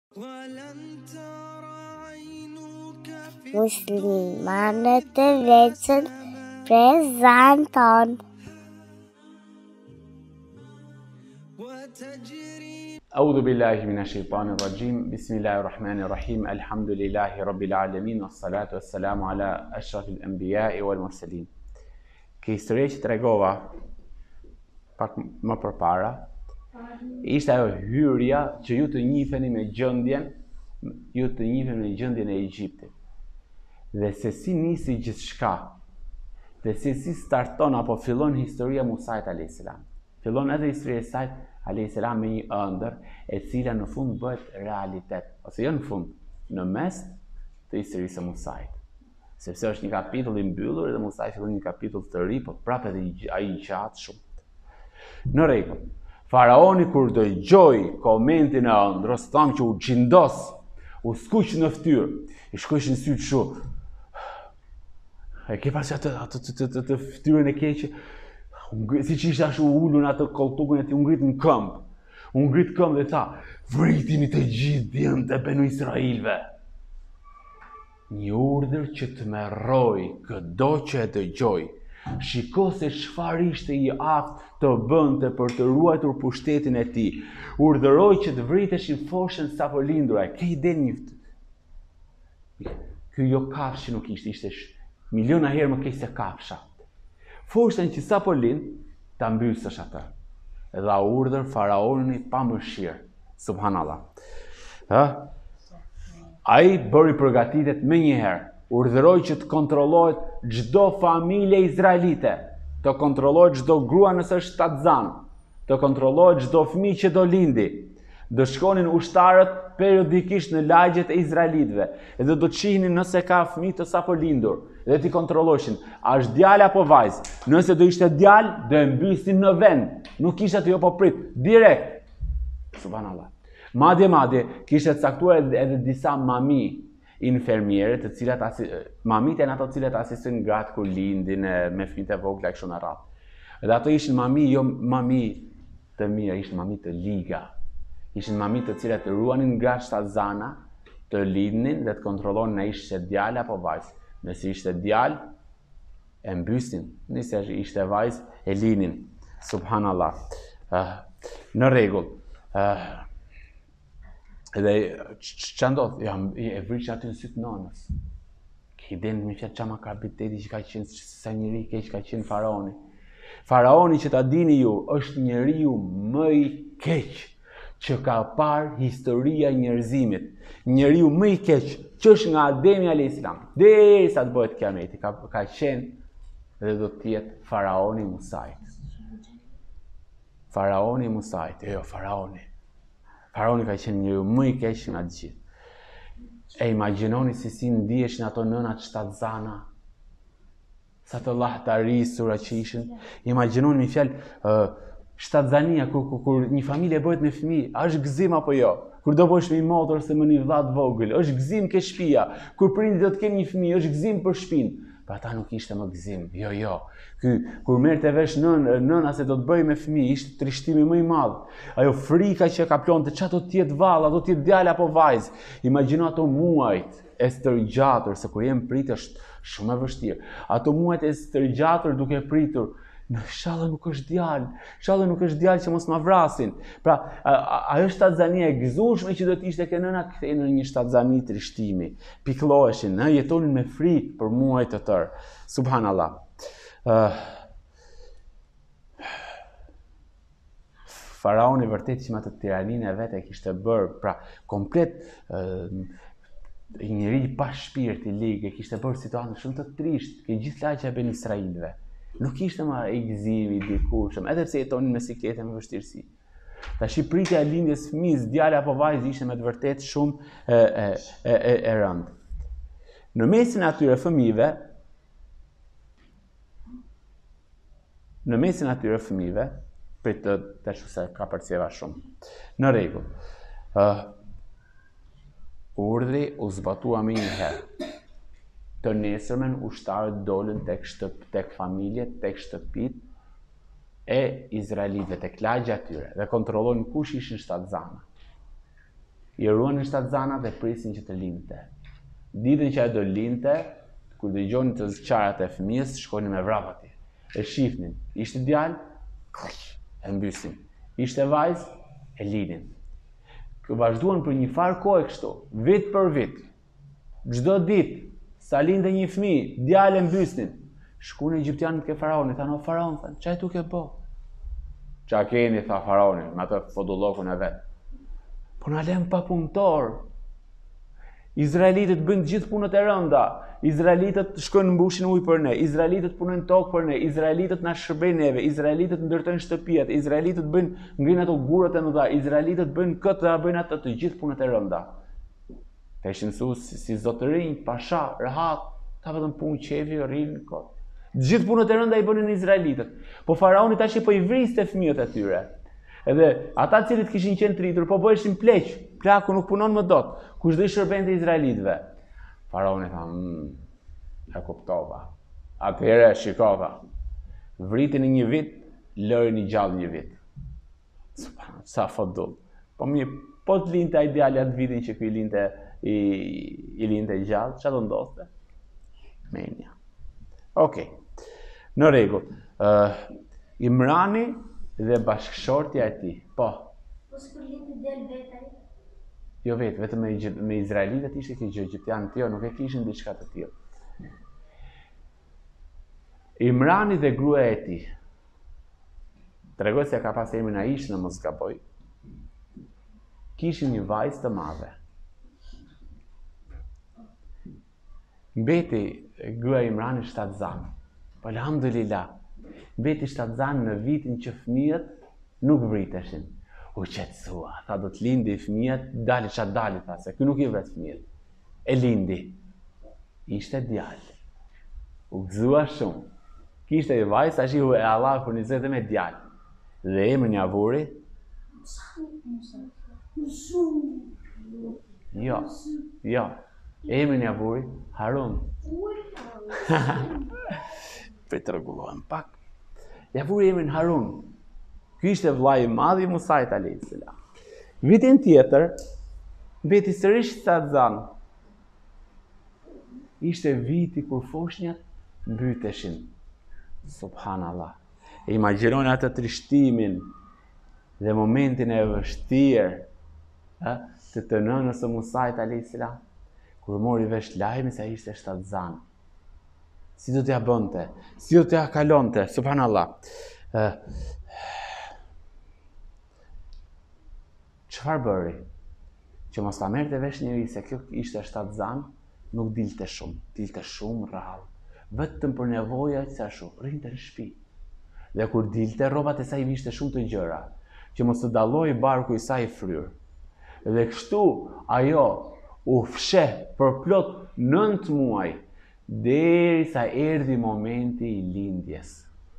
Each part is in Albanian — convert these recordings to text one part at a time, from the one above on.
Muslimanët e veçën prezanton. أعوذ بالله من الشيطان الرجيم بسم الله الرحمن الرحيم الحمد لله رب العالمين والصلاة والسلام على أشرف الأنبياء والمرسلين. Kjo histori që tregova pak më përpara ishte ajo hyrja që ju të njiheni me gjendjen e Egjiptit. Dhe se si nisi gjithçka. Dhe se si starton apo fillon historia Musait a.s. Fillon edhe historia e saj a.s. me një ëndër e cila në fund bëhet realitet, ose jo në fund, në mes të historisë së Musait. Sepse është një kapitull i mbyllur dhe Musai fillon një kapitull të ri, por prapë edhe ai i gjatë shumë. Në rregull. Faraoni kur dëgjoi komentin e ëndrës, thamë që u xhindos, u skuq në fytyrë, i shkojshin syt shumë. E ke pasi atë fytyrën e keqe, si që ishte ashtu ullun atë koltukën e ti, u ngrit në këmbë. U ngrit këmbë dhe tha, vritini të gjithë djemë të Benu Israilve. Një urdhër që të merroj këdo që e dëgjoj. Shiko se çfarë ishte i aftë të bënte për të ruajtur pushtetin e tij. Urdhëroi që të vriteshin foshën sapo lindura. Ke ide një ky jo kafshi nuk ishte miliona herë më keq se kafsha. Foshën që sapo lind ta mbysësh atë. Dha urdhër faraonit pa mëshirë. Subhanallah. Ai bëri përgatitet me njëherë. Urdhëroi që të kontrollohet çdo familje izraelite, të kontrollohet çdo grua nëse është shtatzan, të kontrollohet çdo fëmijë që do lindi. Do shkonin ushtarët periodikisht në lagjet e izraelitëve, edhe do të shihnin nëse ka fëmijë të sapo lindur, dhe t'i kontrolloshin, a është djalë apo vajzë. Nëse do ishte djalë, do e mbysnin në vend, nuk kishte të jo po prit, direkt. Subhanallah. Madje kishte caktuar edhe disa mami infermiere, të cilat mamit janë ato të cilat asistojnë gratë kur lindin me fëmijët e vogla kështu në radhë. Dhe ato ishin mami, jo mami të mira, ishin mami të liga. Ishin mami të cilat të ruanin gratë shtatzana, të lindnin dhe të kontrollonin a ishte djalë apo vajzë. Nëse ishte djalë, e mbysnin. Nëse ishte vajzë, e linin. Subhanallah. Në rregull. Edhe që ndodh, e vriqë aty në sytë nënës. Ki den me fjatë qama kapiteti që ka qenë, sa njëri keq ka qenë faraoni. Faraoni që ta dini ju, është njeriu më i keq që ka parë historia njerëzimit. Njeriu më i keq që është nga Ademi a.s. Derisa të bëhet kiameti, ka qenë dhe do të jetë faraoni Musait. Faraoni Musait, jo faraoni. Faraoni ka qenë njeriu më i keq nga të gjithë. E imagjinoni si ndiheshin ato nënat shtatzana, sa të llahtarisura që ishin. Imagjinoni me fjalë shtatzania kur një familje bëhet me fëmijë, a është gëzim apo jo? Kur do bësh me një motor ose me një vllah vogël, është gëzim ke shtëpia. Kur prindi do të kenë një fëmijë, është gëzim për shtëpinë. Për ata nuk ishte më gëzim. Jo. Kur merrte vesh nëna se do të bëj me fëmijë, ishte trishtimi më i madh. Ajo frika që ka plonte, çfarë do të jetë valla, do të jetë djalë apo vajzë. Imagjino ato muajt e stërgjatur, se kur jem prit është shumë e vështirë. Ato muajt e stërgjatur duke pritur, inshallah nuk është djalë që mos ma vrasin. Pra, ajo shtatzania e gëzueshme që do të ishte ke nëna, kthehej në një shtatzani trishtimi. Pikëlloheshin, jetonin me frikë për muaj të tërë. Subhanallah. Faraoni vërtet që me atë tiraninë e vet e kishte bërë, pra komplet njëri pa shpirt i ligë, kishte bërë situatën shumë të trishtë ke gjithë lagja e Ben Israilve. Nuk ishte më e gëzimi, dikurshëm, edhe pse jetonin me siklete me vështirësi. Tash pritja e lindjes fëmijës, djalë apo vajzë ishte me të vërtetë shumë e rëndë. Në mesin e atyre fëmijëve, prit të se ka përcjeva shumë. Në rregull. Urdhri u zbatua më një herë. Të nesërmen ushtarët dolën tek familjet, tek shtëpit e izraelitëve, tek lagja tyre dhe kontrollojnë kush ishin shtatzana. I ruanin 7 zana dhe prisin që të linte. Ditën që ai do linte, kur dëgjonin të zqarat e fëmijës, shkonin me vrap atje. E shifnin. Ishte djalë, e mbysin. Ishte vajzë, e linin. Vazhduan për një farë kohë kështu, vit për vit. Çdo ditë, sa linte një fëmijë, djalë e mbysnin. Shkuan egjiptianët ke faraoni, thanë, o faraon, thanë, çaj tu ke bë? Qa keni, tha faraoni, me atë fodullokun e vetë. Po na lem pa punëtor. Izraelitët bëjnë gjithë punët e rënda. Izraelitët shkojnë mbushin ujë për ne. Izraelitët punojnë tokë për ne. Izraelitët na shërbejnë neve. Izraelitët ndërtojnë shtëpiat. Izraelitët bëjnë ngrihen ato gurët e mëdha. Izraelitët bëjnë këtë dhe bëjnë atë, të gjithë punët e rënda. Ka ishin mësues si zotërinj, pasha, rehat, ta vetëm punë qefi, rrinë kot. Gjithë punët e rënda i bënin izraelitët. Po faraoni tash po i vriste fëmijët e tyre. Edhe ata cilët kishin qenë tritur, po bëheshin pleq. Plaku nuk punon më dot. Kush do i shërbente izraelitëve? Faraoni tha, e kuptova. Atëherë shikova. Vritin në një vit, lërin i gjallë një vit. Sa fodull. Po mirë, po të linte ai djalë atë vitin që ky i linte gjallë, çfarë do ndodhte? Menja. Okej. Në rregull. Imrani dhe bashkëshortja e tij. Po. Po s'kur linte del vetaj? Jo vetë, vetëm me izraelitët ishte kjo gjë, egjiptianët jo, nuk e kishin diçka të tillë. Imrani dhe gruaja e tij. Tregoj se ka pas emrin Aish në mos gaboj. Kishin një vajzë të madhe. Mbeti gruaja e Imranit 7 zanë. Po alhamdulillah. Mbeti 7 zanë në vitin që fëmijët nuk vriteshin. U qetësua, tha do të lindi fëmijët, dali çat dali, tha se ky nuk i vret fëmijët. E lindi. Ishte djalë. U gëzua shumë. Kishte një vajzë, tash e Allah furnizoi dhe me djalë. Dhe emrin e avuri? Jo. Emrin e avuri? Harun. Për të rregullohem pak. Ja vuri emrin Harun. Ky ishte vllai i madh i Musait alayhis salam. Vitin tjetër, mbeti sërish 7 zanë. Ishte viti kur foshnjat mbyteshin. Subhanallah. E imagjinoni atë trishtimin dhe momentin e vështirë të nënës së Musait alayhis salam, kur mori vesh lajmin se ai ishte 7 zanë. Si do t'ja bënte? Si do t'ja kalonte? Subhanallah. Çfarë bëri? Që mos ta merrte vesh njëri se kjo ishte 7 zanë, nuk dilte shumë rrallë. Vetëm për nevoja që ashtu, rrinte në shtëpi. Dhe kur dilte, rrobat e saj vishte shumë të gjëra, që mos të dallojë barku i saj fryr. Dhe kështu ajo u fsheh për plot 9 muaj, derisa erdhi momenti i lindjes.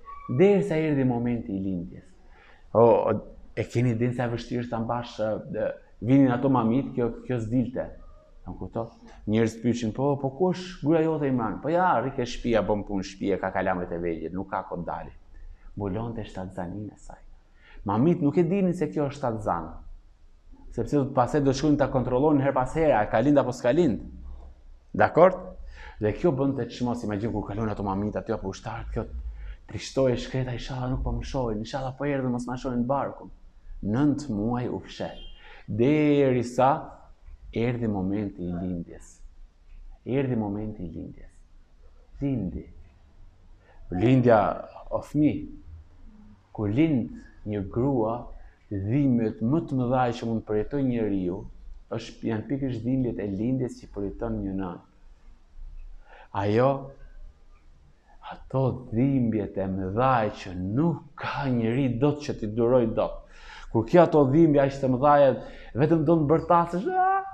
E keni dinë se vështirë ta mbash, vinin ato mamit, kjo s'dilte. Nuk kupton? Njerëz pyeshin, po ku është gruaja jote Imran? Po ja, rri ke shtëpia, bën punë shtëpie, ka kalamët e vegjël, nuk ka kohë dali. Mbulonte 7 zanin e saj. Mamit nuk e dinin se kjo është 7 zanë. Sepse pastaj do shkojnë ta kontrollojnë her pas here, a ka lind apo s'ka lind. Dakor? Dhe kjo bënte çmos, imagjino kur kalon ato mamit aty apo ushtarët, kjo trishtoi shkreta, inshallah nuk po më shohin, inshallah po erdhën mos na shohin barkun. 9 muaj u fsheh. Derisa erdhi momenti i lindjes. Lindi. Lindja o fëmijë. Kur lind një grua, dhimbjet më të mëdha që mund të përjetojë njeriu, janë pikërisht dhimbjet e lindjes që përjeton një nënë. Ato dhimbjet e mëdha që nuk ka njeri dot që t'i duroj dot. Kur kjo ato dhimbje aq të mëdha, vetëm do të bërtasësh,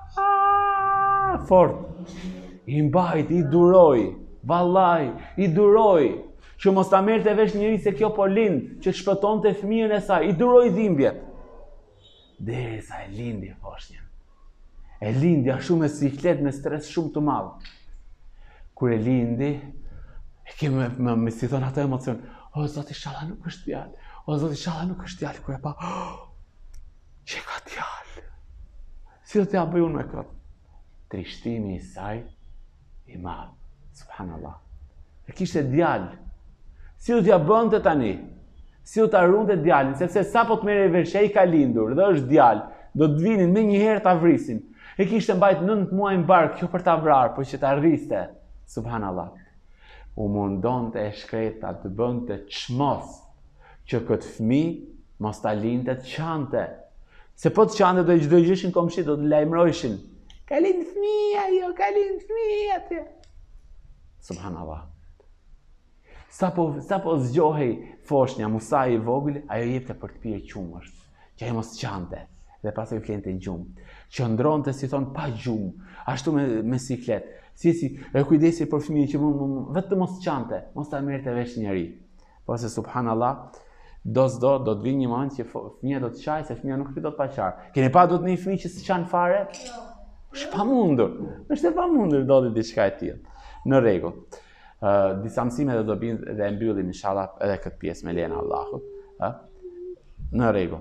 fort. I mbajt, i duroj, vallaj, i duroj. Që mos ta merrte vesh njëri se kjo po lind, që të shpëtonte fëmijën e saj, i duroj dhimbjet. Derisa e lindi foshnjën. E lindi ashtu me siklet, me stres shumë të madh. Kur e lindi, me si thonë ato emocion, o Zoti inshallah nuk është djalë, kur e pa, që ka djalë. Si do t'ja bëj unë me këtë? Trishtimi i saj i madh. Subhanallah. E kishte djalë. Si do t'ja bënte tani? Si do t'a runte djalin? Sepse sa po të merrej vesh ai ka lindur dhe është djalë, do të vinin me një herë ta vrisin. E kishte mbajt 9 muaj në bark, jo për ta vrarë, por që ta rriste. Subhanallah. U mundonte e shkreta të bënte çmos që këtë fëmijë mos ta linte të qante. Se po të qante do i çdo gjëshin komshit, do të lajmërojshin. Ka lind fëmia, jo, ka lind fëmia atë. Subhanallah. Sa po zgjohej foshnja Musa i vogël, ajo jepte për të pirë qumësht, që ai mos qante. Dhe pastaj flente gjumë. Qëndronte si thon pa gjumë, ashtu me siklet. Si e kujdesi për fëmijën që vetëm mos qante, mos ta merrte vesh njëri. Po se subhanallah, do të vinë një moment që fëmia do të qaj, se fëmia nuk fitot pa qarë. Keni pa do të një fëmijë që s'qan fare? Është pamundur. Është e pamundur do të diçka e tillë. Në rregull. Disa mësime do bëjmë dhe mbyllim inshallah edhe këtë pjesë me lejen e Allahut, Në rregull.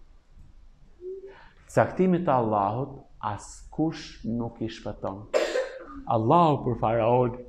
Caktimi të Allahut askush nuk i shpëton. Allahu për faraonin.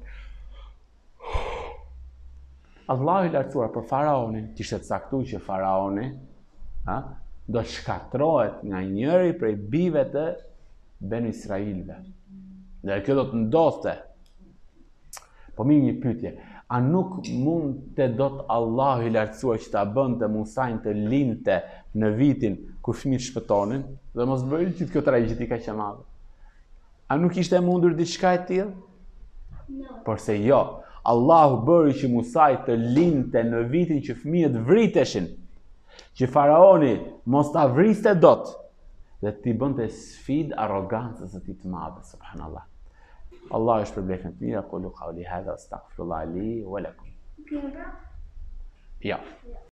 Allahu i lartësuar për faraonin, kishte caktuar që faraoni do të shkatrohet nga njëri prej bijve të Benu Israilve. Dhe kjo do të ndodhte. Po mirë një pyetje, a nuk mund të dot Allahu i lartësuar që ta bënte Musajn të linte në vitin kur fëmijët shpëtonin dhe mos bëri gjithë kjo tragjedi kaq e madhe? A nuk ishte mundur diçka e tillë? No. Porse jo, Allahu bëri që Musaj të linte në vitin që fëmijët vriteshin, që faraoni mos ta vriste dot dhe t'i bënte sfidë arrogancës së tij të madhe, subhanallah. Allah është përblefën të mira, qulu qawli hadha astaghfirullah li wa lakum. Kënga? Ja.